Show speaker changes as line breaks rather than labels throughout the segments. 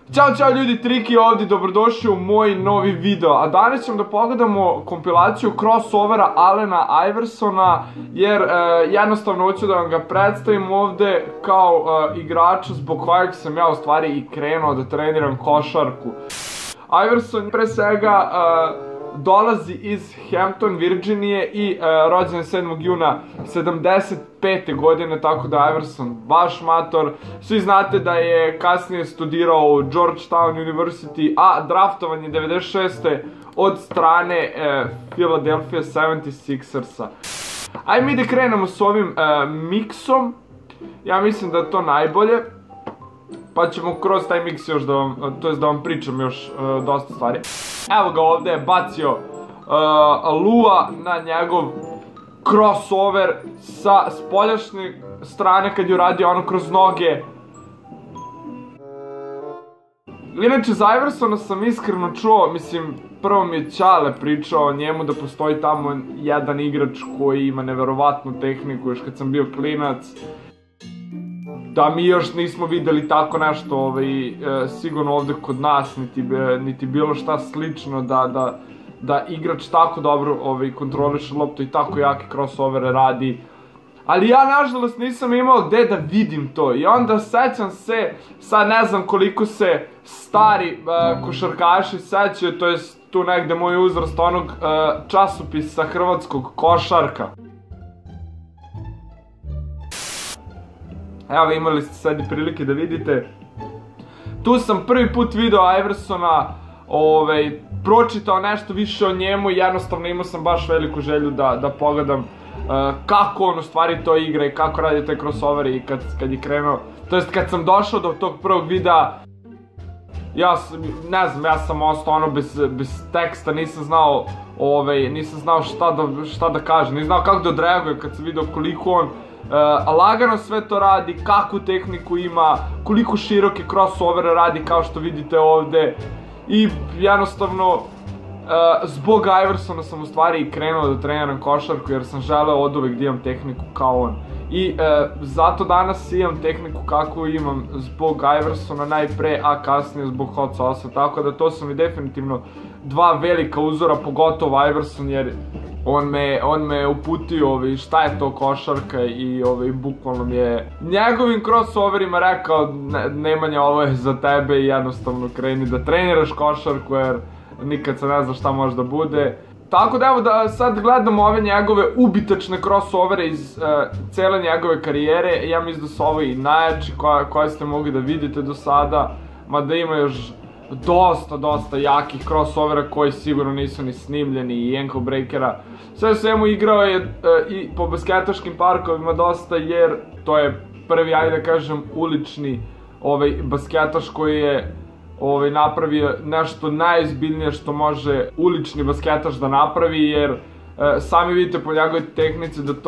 Ćao ljudi, Triki ovdje, dobrodošli u moj novi video. A danas ćemo da pogledamo kompilaciju crossovera Allena Iversona, jer jednostavno hoću da vam ga predstavim ovdje kao igrača zbog kojeg sam ja u stvari i krenuo da treniram košarku. Iverson pre svega dolazi iz Hampton, Virginije i rođen je 7. juna 75. godine, tako da Iverson baš mator. Svi znate da je kasnije studirao u Georgetown University, a draftovan je 96. od strane Philadelphia 76ersa. Ajde mi da krenemo s ovim miksom, ja mislim da je to najbolje. Pa ćemo kroz taj miks još da vam, to jest da vam pričam još dosta stvari. Evo ga ovdje je bacio Lua na njegov crossover sa spoljašnje strane kad je uradio ono kroz noge. Inače za Iversona sam iskreno čuo, mislim prvo mi je Ćale pričao o njemu da postoji tamo jedan igrač koji ima neverovatnu tehniku još kad sam bio klinac. Da mi još nismo videli tako nešto sigurno ovdje kod nas, niti bilo šta slično da igrač tako dobro kontroliše loptu i tako jake crossovere radi. Ali ja nažalost nisam imao gde da vidim to i onda sećam se, sad ne znam koliko se stari košarkaši sećaju, to jest tu negde moj uzrast onog časopisa hrvatskog Košarka. Evo imali ste sad i prilike da vidite. Tu sam prvi put video Iversona, pročitao nešto više o njemu i jednostavno imao sam baš veliku želju da pogledam kako on u stvari to igra i kako radi te crossovere i kad je krenuo. To jest kad sam došao do tog prvog videa, ja sam ostao ono bez teksta, nisam znao šta da kažem, nisam znao kako da odreagujem kad sam vidio koliko on lagano sve to radi, kakvu tehniku ima, koliko široke crossovere radi kao što vidite ovdje. I jednostavno zbog Iversona sam u stvari krenuo da treniram košarku jer sam želeo oduvek da imam tehniku kao on. I zato danas imam tehniku kakvu imam zbog Iversona najpre, a kasnije zbog Hot Sauce-a. Tako da to su mi definitivno dva velika uzora, pogotovo Iverson jer on me uputio šta je to košarka i bukvalno mi je njegovim crossoverima rekao Nemanja, ovo je za tebe i jednostavno kreni da treniraš košarku jer nikad se ne zna šta može da bude. Tako da evo da sad gledamo ove njegove ubitačne crossovere iz cele njegove karijere. Ja mislim da su ovo i najjači koje ste mogli da vidite do sada, mada ima još dosta jakih crossovera koji sigurno nisu ni snimljeni i ankle breakera. Sve svemu igrao je i po basketaškim parkovima dosta jer to je prvi, ajde da kažem, ulični basketaš koji je napravio nešto najozbiljnije što može ulični basketaš da napravi jer sami vidite po njegovoj tehnici da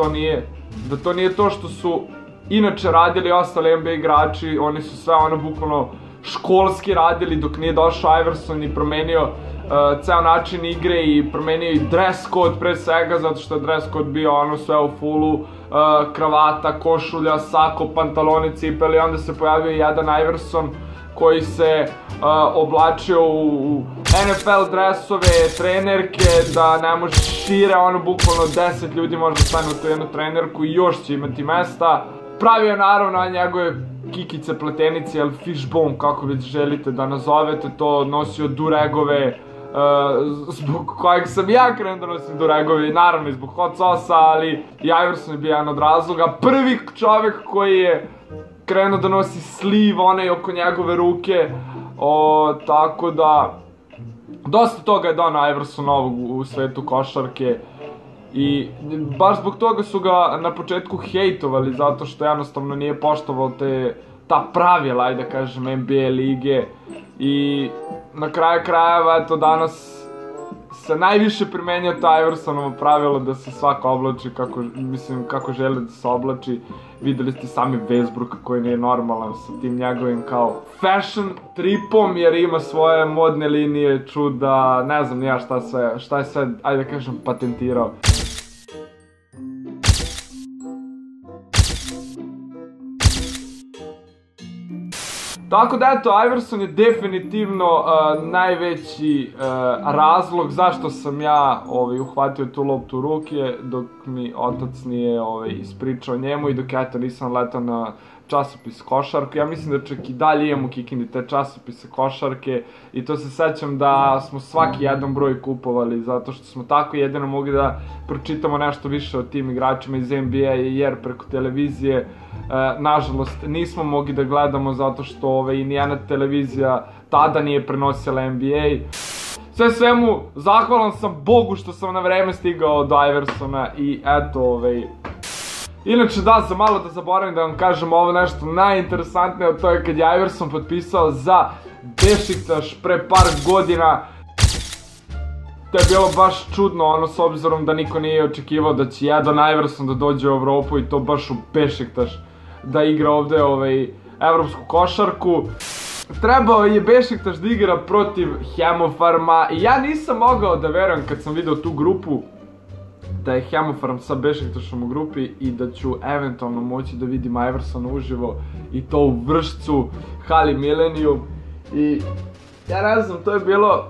to nije to što su inače radili ostali NBA igrači, oni su sve ono bukvalno školski radili dok nije došao Iverson i promenio ceo način igre i promenio i dress code pre svega zato što je dress code bio ono sve u fullu, kravata, košulja, sako, pantaloni, cipeli. Onda se pojavio jedan Iverson koji se oblačio u NFL dresove, trenerke, da ne može šire, ono bukvalno 10 ljudi može da stane u tu jednu trenerku i još će imati mesta. Pravio naravno njegove kikice, pletenice ili fishbone, kako već želite da nazovete to, nosio duregove, zbog kojeg sam ja krenuo da nosim duregove, naravno i zbog Hot Sauce-a, ali i Iverson je bio jedan od razloga. Prvi čovjek koji je krenuo da nosi sleeve, onaj oko njegove ruke, tako da dosta toga je donao Iverson novog u svetu košarke. I baš zbog toga su ga na početku hejtovali zato što jednostavno nije poštovao ta pravila, ajde da kažem, NBA lige. I na kraju krajeva, eto, danas se najviše primenjuje to Iversonovo pravilo da se svako oblači kako želi da se oblači. Videli ste sami Westbrooka koji nije normalan sa tim njegovim kao fashion tripom jer ima svoje modne linije, čuda, ne znam nija šta je sve, ajde da kažem, patentirao. Tako da eto, Iverson je definitivno najveći razlog zašto sam ja uhvatio tu loptu u ruke dok mi otac nije ispričao njemu i dok eto nisam letao na časopis košarku. Ja mislim da čak i dalje imam u Kikindi te časopise košarke i to se sećam da smo svaki jedan broj kupovali zato što smo tako jedino mogli da pročitamo nešto više o tim igračima iz NBA jer preko televizije nažalost nismo mogli da gledamo zato što i nijena televizija tada nije prenosila NBA. Sve svemu, zahvalan sam Bogu što sam na vreme stigao do Iversona i eto inače da, za malo da zaboravim da vam kažem ovo nešto najinteresantnije, to je kad je Iverson potpisao za Bešiktaš pre par godina. To je bilo baš čudno, s obzirom da niko nije očekivao da će jedan Iverson da dođe u Evropu i to baš u Bešiktaš da igra ovde evropsku košarku. Trebao je Bešiktaš da igra protiv Hemofarma i ja nisam mogao da verujem kad sam video tu grupu da je Hemofarm sa Bešiktašom u grupi i da ću eventualno moći da vidim Iversona uživo i to u Vršcu, Hali Milenijum i ja ne znam, to je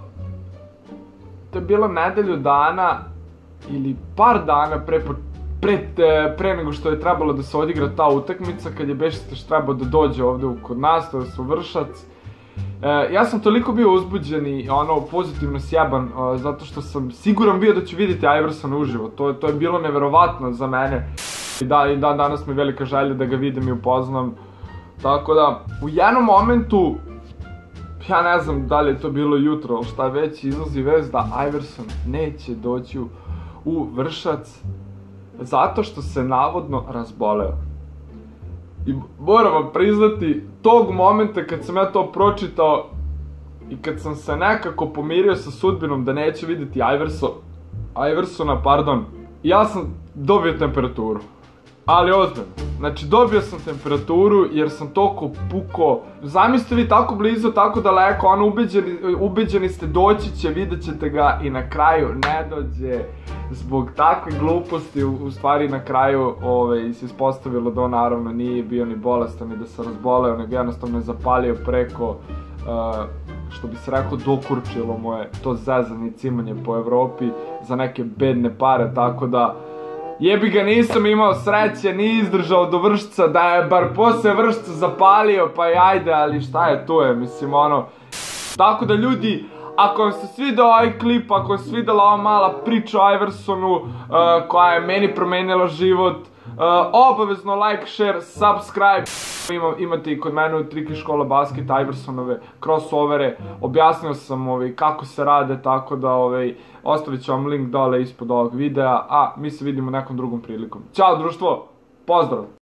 bilo nedelju dana ili par dana pre nego što je trebalo da se odigra ta utakmica kad je Bešiktaš trebao da dođe ovde kod nas, to je u Vršac. Ja sam toliko bio uzbuđen i pozitivno sjeban zato što sam siguran bio da ću vidjeti Iversona uživo, to je bilo neverovatno za mene i danas mi je velika želja da ga vidim i upoznam, tako da u jednom momentu, ja ne znam da li je to bilo jutro, ali šta već, izlazi vest da Iverson neće doći u Vršac zato što se navodno razboleo. I moram vam priznati, tog momenta kad sam ja to pročitao i kad sam se nekako pomirio sa sudbinom da neću vidjeti Iversona, ja sam dobio temperaturu. Ali ozbiljno, znači dobio sam temperaturu jer sam toliko pukao. Zamislite vi tako blizu, tako daleko, ubeđeni ste doći će, vidjet ćete ga i na kraju ne dođe. Zbog takve gluposti, u stvari na kraju se ispostavilo da on naravno nije bio ni bolestan ni da se razboleo, nego jednostavno je zapalio preko, što bi se rekao, dokurčilo mu je to zezanje i cimanje po Evropi za neke bedne pare, tako da jebi ga, nisam imao sreće, ni izdržao do Vršca, da je bar posle Vršca zapalio, pa ajde, ali šta je to je, mislim Tako da ljudi, ako vam se svidao ovaj klip, ako vam se svidala ova mala priča o Iversonu koja je meni promenila život, obavezno like, share, subscribe. Imate i kod mene u Triki škola basket Iversonove crossovere, objasnio sam kako se rade, tako da ostavit ću vam link dole ispod ovog videa, a mi se vidimo nekom drugom prilikom. Ćao društvo, pozdrav!